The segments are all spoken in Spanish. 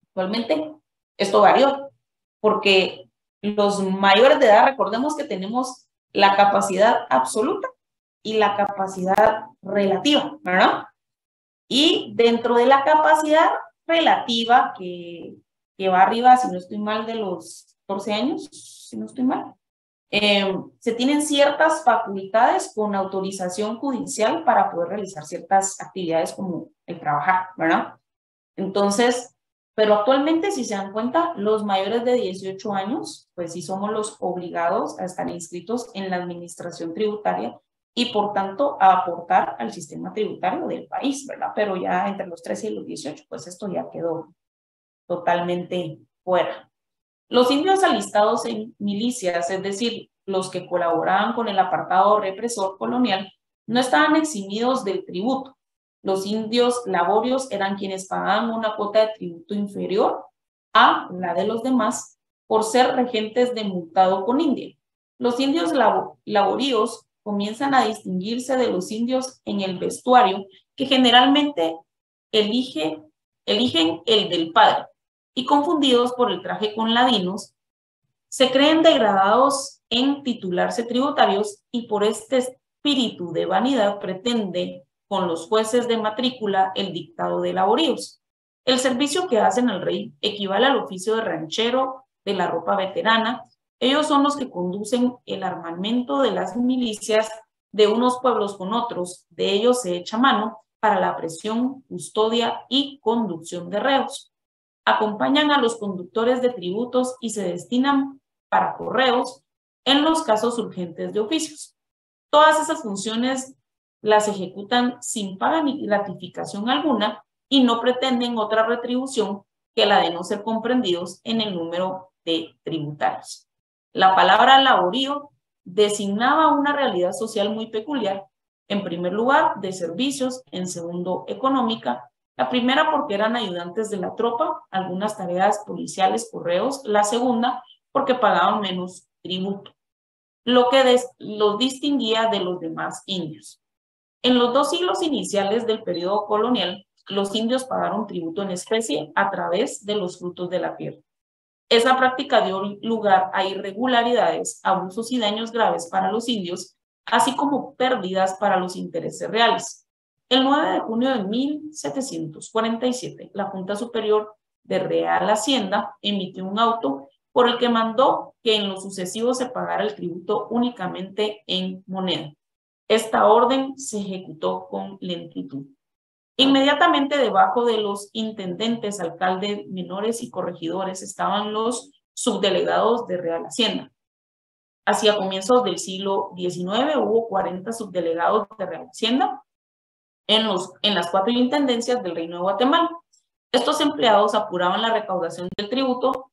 Actualmente esto varió, porque los mayores de edad, recordemos que tenemos la capacidad absoluta y la capacidad relativa, ¿verdad? Y dentro de la capacidad relativa, que va arriba, si no estoy mal, de los 14 años, si no estoy mal, se tienen ciertas facultades con autorización judicial para poder realizar ciertas actividades como el trabajar, ¿verdad? Entonces, pero actualmente, si se dan cuenta, los mayores de 18 años, pues sí somos los obligados a estar inscritos en la administración tributaria y por tanto a aportar al sistema tributario del país, ¿verdad? Pero ya entre los 13 y los 18, pues esto ya quedó totalmente fuera. Los indios alistados en milicias, es decir, los que colaboraban con el apartado represor colonial, no estaban eximidos del tributo. Los indios laborios eran quienes pagaban una cuota de tributo inferior a la de los demás por ser regentes de multado con India. Los indios laboríos comienzan a distinguirse de los indios en el vestuario, que generalmente eligen el del padre, y confundidos por el traje con ladinos, se creen degradados en titularse tributarios y por este espíritu de vanidad pretende con los jueces de matrícula el dictado de laboríos. El servicio que hacen al rey equivale al oficio de ranchero de la ropa veterana. Ellos son los que conducen el armamento de las milicias de unos pueblos con otros. De ellos se echa mano para la presión, custodia y conducción de reos. Acompañan a los conductores de tributos y se destinan para correos en los casos urgentes de oficios. Todas esas funciones las ejecutan sin paga ni gratificación alguna y no pretenden otra retribución que la de no ser comprendidos en el número de tributarios. La palabra laborío designaba una realidad social muy peculiar, en primer lugar de servicios, en segundo económica. La primera porque eran ayudantes de la tropa, algunas tareas policiales, correos. La segunda porque pagaban menos tributo, lo que los distinguía de los demás indios. En los 2 siglos iniciales del periodo colonial, los indios pagaron tributo en especie a través de los frutos de la tierra. Esa práctica dio lugar a irregularidades, abusos y daños graves para los indios, así como pérdidas para los intereses reales. El 9 de junio de 1747, la Junta Superior de Real Hacienda emitió un auto por el que mandó que en lo sucesivo se pagara el tributo únicamente en moneda. Esta orden se ejecutó con lentitud. Inmediatamente debajo de los intendentes, alcaldes menores y corregidores estaban los subdelegados de Real Hacienda. Hacia comienzos del siglo XIX hubo 40 subdelegados de Real Hacienda en las 4 intendencias del Reino de Guatemala. Estos empleados apuraban la recaudación del tributo,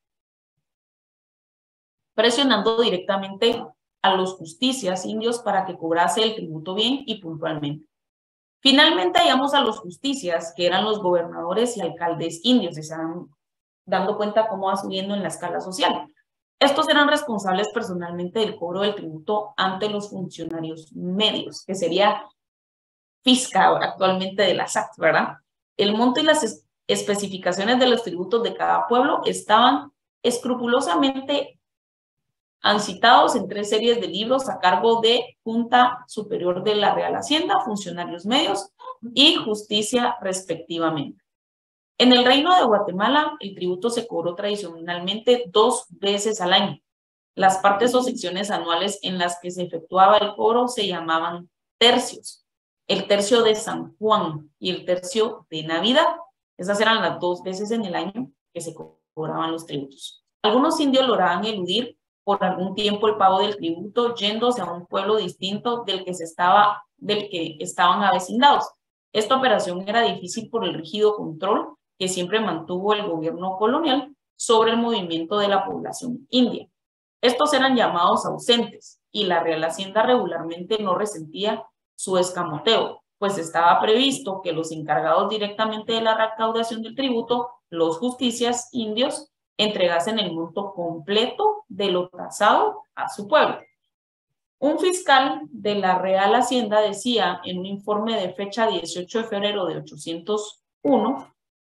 presionando directamente a los justicias indios para que cobrase el tributo bien y puntualmente. Finalmente hallamos a los justicias, que eran los gobernadores y alcaldes indios, se están dando cuenta cómo va subiendo en la escala social. Estos eran responsables personalmente del cobro del tributo ante los funcionarios medios, que sería fiscal actualmente de la SAT, ¿verdad? El monto y las especificaciones de los tributos de cada pueblo estaban escrupulosamente citados en 3 series de libros a cargo de Junta Superior de la Real Hacienda, funcionarios medios y justicia respectivamente. En el Reino de Guatemala, el tributo se cobró tradicionalmente 2 veces al año. Las partes o secciones anuales en las que se efectuaba el cobro se llamaban tercios. El tercio de San Juan y el tercio de Navidad. Esas eran las 2 veces en el año que se cobraban los tributos. Algunos indios lograban eludir por algún tiempo el pago del tributo yéndose a un pueblo distinto del que estaban avecindados. Esta operación era difícil por el rígido control que siempre mantuvo el gobierno colonial sobre el movimiento de la población india. Estos eran llamados ausentes y la Real Hacienda regularmente no resentía su escamoteo, pues estaba previsto que los encargados directamente de la recaudación del tributo, los justicias indios, entregasen el monto completo de lo tasado a su pueblo. Un fiscal de la Real Hacienda decía en un informe de fecha 18 de febrero de 801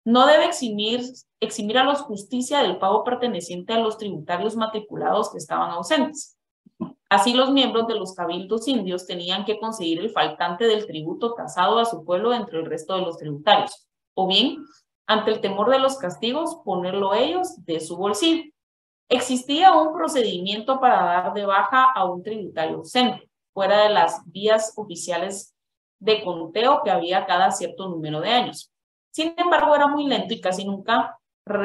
no debe eximir a los justicia del pago perteneciente a los tributarios matriculados que estaban ausentes. Así, los miembros de los cabildos indios tenían que conseguir el faltante del tributo tasado a su pueblo entre el resto de los tributarios, o bien, ante el temor de los castigos, ponerlo ellos de su bolsillo. Existía un procedimiento para dar de baja a un tributario ausente, fuera de las vías oficiales de conteo que había cada cierto número de años. Sin embargo, era muy lento y casi nunca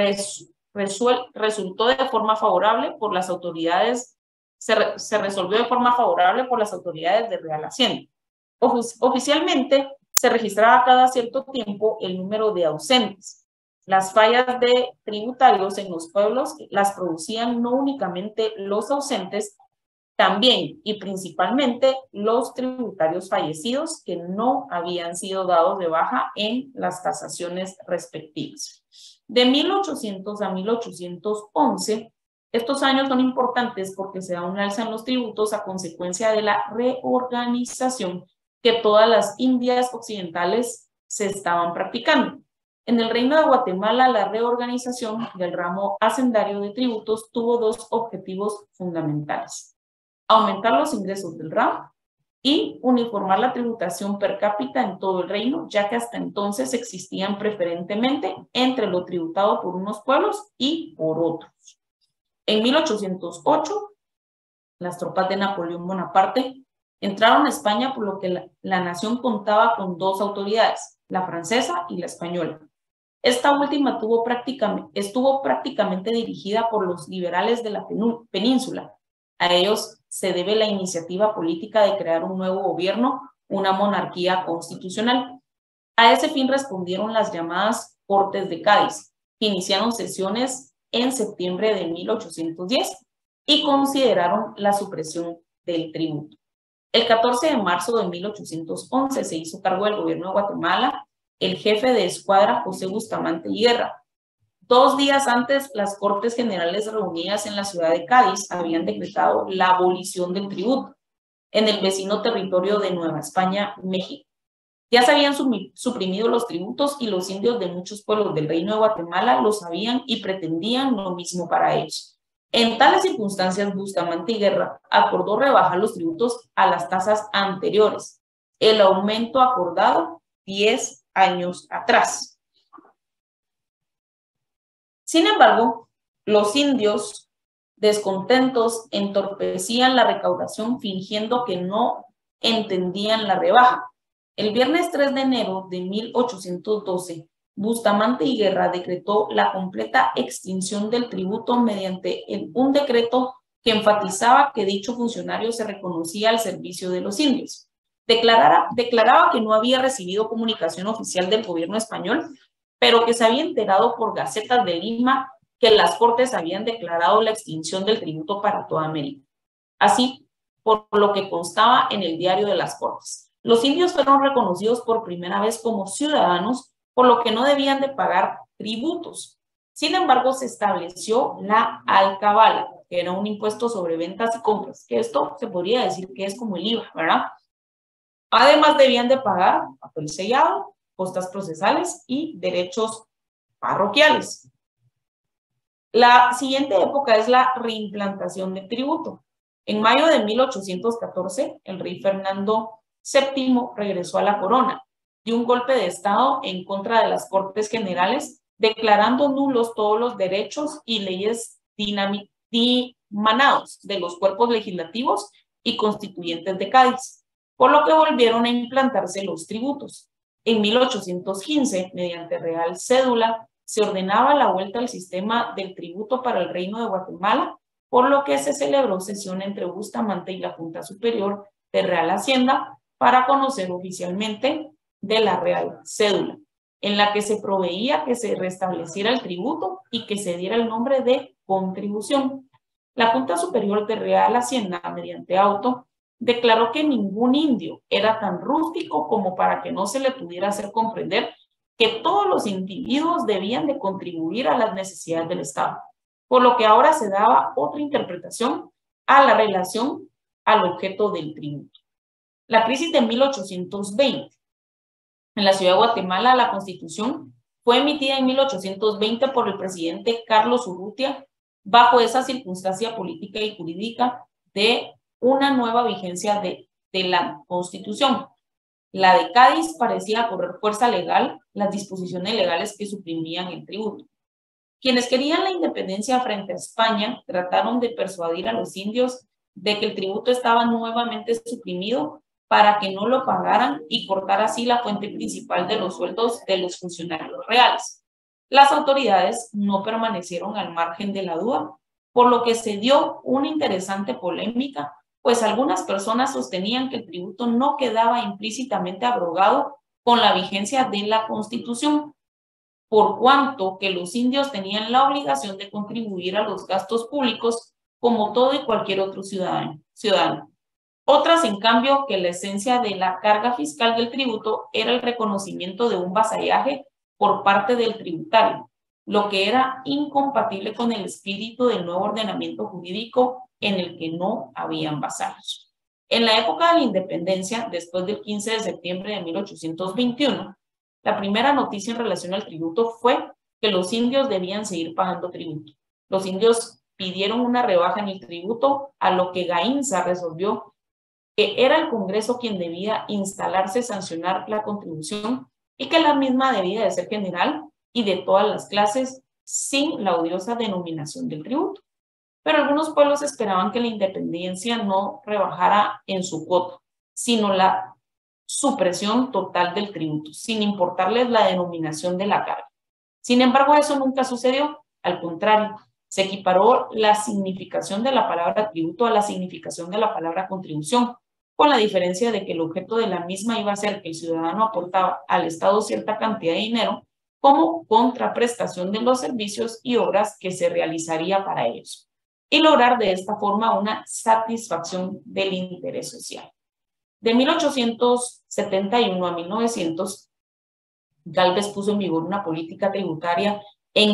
resultó de forma favorable por las autoridades, se resolvió de forma favorable por las autoridades de Real Hacienda. Oficialmente, se registraba cada cierto tiempo el número de ausentes. Las fallas de tributarios en los pueblos las producían no únicamente los ausentes, también y principalmente los tributarios fallecidos que no habían sido dados de baja en las tasaciones respectivas. De 1800 a 1811, estos años son importantes porque se da un alza en los tributos a consecuencia de la reorganización que todas las Indias occidentales se estaban practicando. En el Reino de Guatemala, la reorganización del ramo hacendario de tributos tuvo dos objetivos fundamentales: aumentar los ingresos del ramo y uniformar la tributación per cápita en todo el reino, ya que hasta entonces existían preferentemente entre lo tributado por unos pueblos y por otros. En 1808, las tropas de Napoleón Bonaparte entraron a España, por lo que la nación contaba con dos autoridades, la francesa y la española. Esta última estuvo prácticamente dirigida por los liberales de la península. A ellos se debe la iniciativa política de crear un nuevo gobierno, una monarquía constitucional. A ese fin respondieron las llamadas Cortes de Cádiz, que iniciaron sesiones en septiembre de 1810 y consideraron la supresión del tributo. El 14 de marzo de 1811 se hizo cargo del gobierno de Guatemala el jefe de escuadra José Bustamante y Guerra. 2 días antes, las Cortes Generales reunidas en la ciudad de Cádiz habían decretado la abolición del tributo en el vecino territorio de Nueva España, México. Ya se habían suprimido los tributos y los indios de muchos pueblos del Reino de Guatemala lo sabían y pretendían lo mismo para ellos. En tales circunstancias, Bustamante y Guerra acordó rebajar los tributos a las tasas anteriores, el aumento acordado 10 años atrás. Sin embargo, los indios, descontentos, entorpecían la recaudación fingiendo que no entendían la rebaja. El viernes 3 de enero de 1812, Bustamante y Guerra decretó la completa extinción del tributo mediante un decreto que enfatizaba que dicho funcionario se reconocía al servicio de los indios. Declaraba que no había recibido comunicación oficial del gobierno español, pero que se había enterado por gacetas de Lima que las Cortes habían declarado la extinción del tributo para toda América. Así, por lo que constaba en el diario de las Cortes, los indios fueron reconocidos por primera vez como ciudadanos, por lo que no debían de pagar tributos. Sin embargo, se estableció la alcabala, que era un impuesto sobre ventas y compras, que esto se podría decir que es como el IVA, ¿verdad? Además, debían de pagar papel sellado, costas procesales y derechos parroquiales. La siguiente época es la reimplantación del tributo. En mayo de 1814, el rey Fernando VII regresó a la corona, dio un golpe de estado en contra de las Cortes Generales, declarando nulos todos los derechos y leyes dimanados de los cuerpos legislativos y constituyentes de Cádiz, por lo que volvieron a implantarse los tributos. En 1815, mediante Real Cédula, se ordenaba la vuelta al sistema del tributo para el Reino de Guatemala, por lo que se celebró sesión entre Bustamante y la Junta Superior de Real Hacienda para conocer oficialmente de la Real Cédula, en la que se proveía que se restableciera el tributo y que se diera el nombre de contribución. La Junta Superior de Real Hacienda, mediante auto, declaró que ningún indio era tan rústico como para que no se le pudiera hacer comprender que todos los individuos debían de contribuir a las necesidades del Estado, por lo que ahora se daba otra interpretación a la relación al objeto del tributo. La crisis de 1820. En la ciudad de Guatemala, la Constitución Fue emitida en 1820 por el presidente Carlos Urrutia bajo esa circunstancia política y jurídica de una nueva vigencia de la Constitución. La de Cádiz parecía correr fuerza legal las disposiciones legales que suprimían el tributo. Quienes querían la independencia frente a España trataron de persuadir a los indios de que el tributo estaba nuevamente suprimido para que no lo pagaran y cortar así la fuente principal de los sueldos de los funcionarios reales. Las autoridades no permanecieron al margen de la duda, por lo que se dio una interesante polémica, pues algunas personas sostenían que el tributo no quedaba implícitamente abrogado con la vigencia de la Constitución, por cuanto que los indios tenían la obligación de contribuir a los gastos públicos como todo y cualquier otro ciudadano. Otras, en cambio, que la esencia de la carga fiscal del tributo era el reconocimiento de un vasallaje por parte del tributario, lo que era incompatible con el espíritu del nuevo ordenamiento jurídico en el que no habían vasallos. En la época de la independencia, después del 15 de septiembre de 1821, la primera noticia en relación al tributo fue que los indios debían seguir pagando tributo. Los indios pidieron una rebaja en el tributo, a lo que Gainza resolvió que era el Congreso quien debía instalarse y sancionar la contribución y que la misma debía de ser general y de todas las clases sin la odiosa denominación del tributo. Pero algunos pueblos esperaban que la independencia no rebajara en su cuota, sino la supresión total del tributo, sin importarles la denominación de la carga. Sin embargo, eso nunca sucedió. Al contrario, se equiparó la significación de la palabra tributo a la significación de la palabra contribución, con la diferencia de que el objeto de la misma iba a ser que el ciudadano aportaba al Estado cierta cantidad de dinero como contraprestación de los servicios y obras que se realizaría para ellos, y lograr de esta forma una satisfacción del interés social. De 1871 a 1900, Gálvez puso en vigor una política tributaria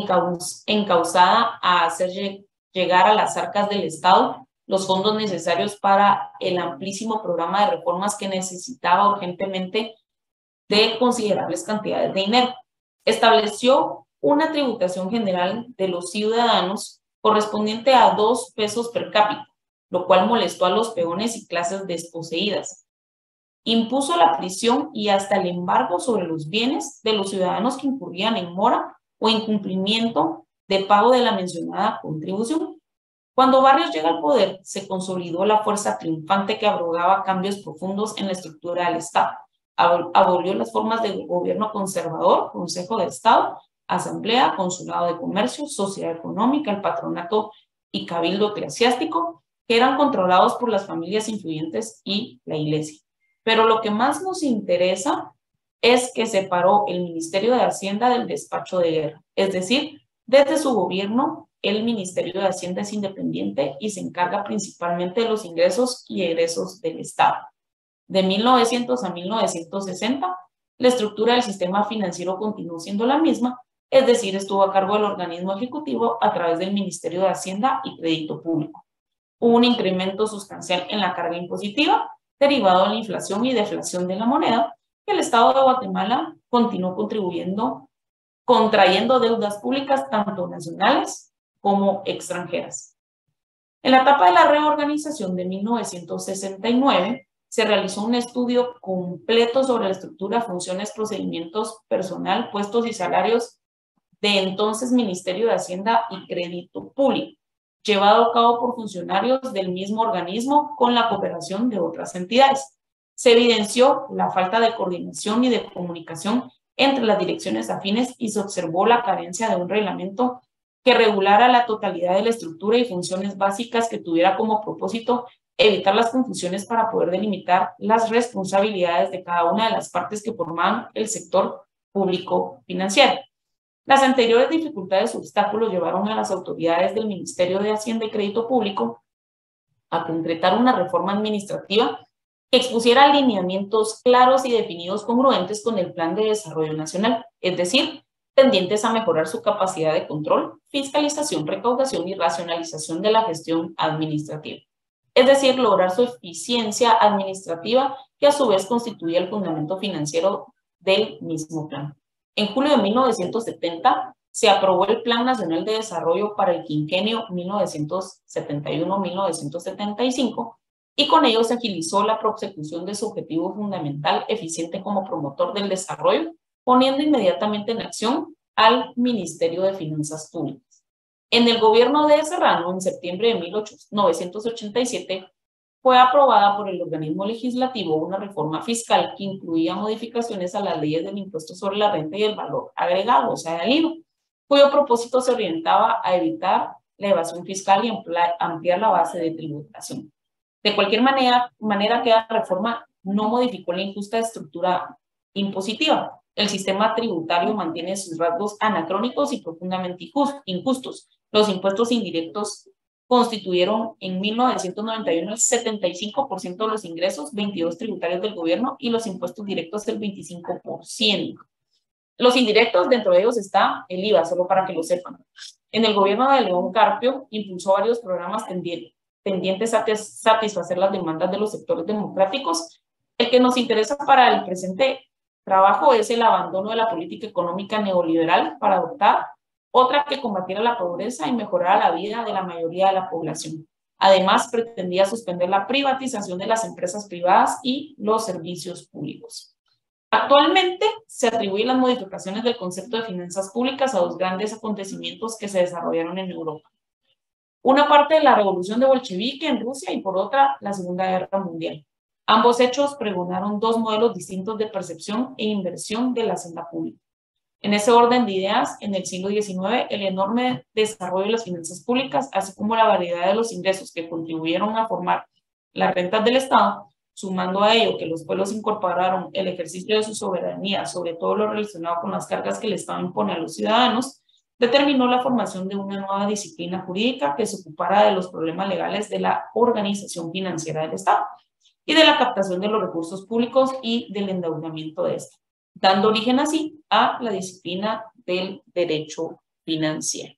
encauzada a hacer llegar a las arcas del Estado los fondos necesarios para el amplísimo programa de reformas que necesitaba urgentemente de considerables cantidades de dinero. Estableció una tributación general de los ciudadanos correspondiente a 2 pesos per cápita, lo cual molestó a los peones y clases desposeídas. Impuso la prisión y hasta el embargo sobre los bienes de los ciudadanos que incurrían en mora o incumplimiento de pago de la mencionada contribución. Cuando Barrios llega al poder, se consolidó la fuerza triunfante que abrogaba cambios profundos en la estructura del Estado. Abolió las formas de gobierno conservador, Consejo de Estado, Asamblea, Consulado de Comercio, Sociedad Económica, el Patronato y Cabildo Eclesiástico, que eran controlados por las familias influyentes y la Iglesia. Pero lo que más nos interesa es que separó el Ministerio de Hacienda del despacho de guerra. Es decir, desde su gobierno, el Ministerio de Hacienda es independiente y se encarga principalmente de los ingresos y egresos del Estado. De 1900 a 1960, la estructura del sistema financiero continuó siendo la misma, es decir, estuvo a cargo del organismo ejecutivo a través del Ministerio de Hacienda y Crédito Público. Hubo un incremento sustancial en la carga impositiva, derivado de la inflación y deflación de la moneda, que el Estado de Guatemala continuó contrayendo deudas públicas tanto nacionales como extranjeras. En la etapa de la reorganización de 1969, se realizó un estudio completo sobre la estructura, funciones, procedimientos, personal, puestos y salarios de entonces Ministerio de Hacienda y Crédito Público, llevado a cabo por funcionarios del mismo organismo con la cooperación de otras entidades. Se evidenció la falta de coordinación y de comunicación entre las direcciones afines y se observó la carencia de un reglamento que regulara la totalidad de la estructura y funciones básicas que tuviera como propósito evitar las confusiones para poder delimitar las responsabilidades de cada una de las partes que formaban el sector público financiero. Las anteriores dificultades y obstáculos llevaron a las autoridades del Ministerio de Hacienda y Crédito Público a concretar una reforma administrativa que expusiera lineamientos claros y definidos congruentes con el Plan de Desarrollo Nacional, es decir, tendientes a mejorar su capacidad de control, fiscalización, recaudación y racionalización de la gestión administrativa. Es decir, lograr su eficiencia administrativa, que a su vez constituye el fundamento financiero del mismo plan. En julio de 1970 se aprobó el Plan Nacional de Desarrollo para el quinquenio 1971-1975 y con ello se agilizó la prosecución de su objetivo fundamental eficiente como promotor del desarrollo, poniendo inmediatamente en acción al Ministerio de Finanzas Públicas. En el gobierno de Serrano, en septiembre de 1987, fue aprobada por el organismo legislativo una reforma fiscal que incluía modificaciones a las leyes del impuesto sobre la renta y el valor agregado, o sea, el IVA, cuyo propósito se orientaba a evitar la evasión fiscal y ampliar la base de tributación. De cualquier manera, aquella reforma no modificó la injusta estructura impositiva. El sistema tributario mantiene sus rasgos anacrónicos y profundamente injustos. Los impuestos indirectos constituyeron en 1991 el 75% de los ingresos, 22 tributarios del gobierno, y los impuestos directos el 25%. Los indirectos, dentro de ellos está el IVA, solo para que lo sepan. En el gobierno de León Carpio impulsó varios programas tendientes a satisfacer las demandas de los sectores democráticos. El que nos interesa para el presente trabajo es el abandono de la política económica neoliberal para adoptar otra que combatiera la pobreza y mejorara la vida de la mayoría de la población. Además, pretendía suspender la privatización de las empresas privadas y los servicios públicos. Actualmente se atribuyen las modificaciones del concepto de finanzas públicas a dos grandes acontecimientos que se desarrollaron en Europa. Una parte de la revolución de bolchevique en Rusia y por otra la Segunda Guerra Mundial. Ambos hechos pregonaron dos modelos distintos de percepción e inversión de la hacienda pública. En ese orden de ideas, en el siglo XIX, el enorme desarrollo de las finanzas públicas, así como la variedad de los ingresos que contribuyeron a formar las rentas del Estado, sumando a ello que los pueblos incorporaron el ejercicio de su soberanía sobre todo lo relacionado con las cargas que el Estado impone a los ciudadanos, determinó la formación de una nueva disciplina jurídica que se ocupara de los problemas legales de la organización financiera del Estado y de la captación de los recursos públicos y del endeudamiento de este, dando origen así a la disciplina del derecho financiero.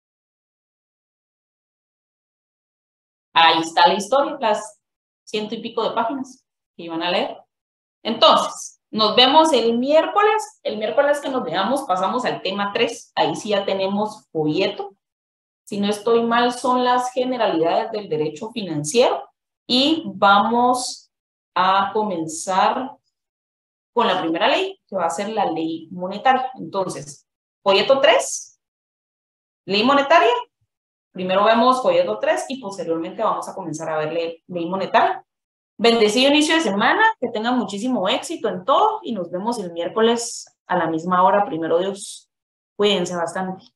Ahí está la historia, las 100 y pico de páginas que iban a leer. Entonces, nos vemos el miércoles. El miércoles que nos veamos pasamos al tema 3. Ahí sí ya tenemos folleto. Si no estoy mal, son las generalidades del derecho financiero. Y vamos a comenzar con la primera ley, que va a ser la ley monetaria. Entonces, folleto 3, ley monetaria. Primero vemos folleto 3 y posteriormente vamos a comenzar a ver ley monetaria. Bendecido inicio de semana, que tengan muchísimo éxito en todo y nos vemos el miércoles a la misma hora, primero Dios. Cuídense bastante.